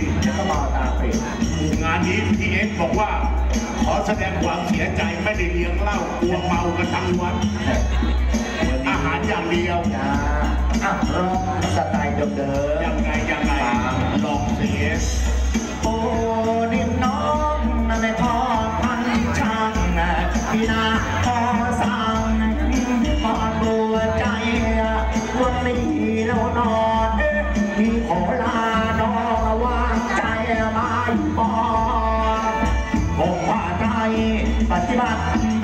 จะก็มาตาเปลี่ยนงานนี้พี่เอ็กบอกว่าขอแสดงความเสียใจไม่ได้เลี้ยงเหล้ากลัวเมากันทั้งวันอาหารอย่างเดียวจ้าร้องสไตล์เดิมยังไงลองเสียโอ้ดินน้องในพ่อพันช่างพี่นาพอสั่งพอตัวใจวันนี้เรานอนพี่ขอลาน้องวางใจไม่พอผมว่าใจปฏิบัติ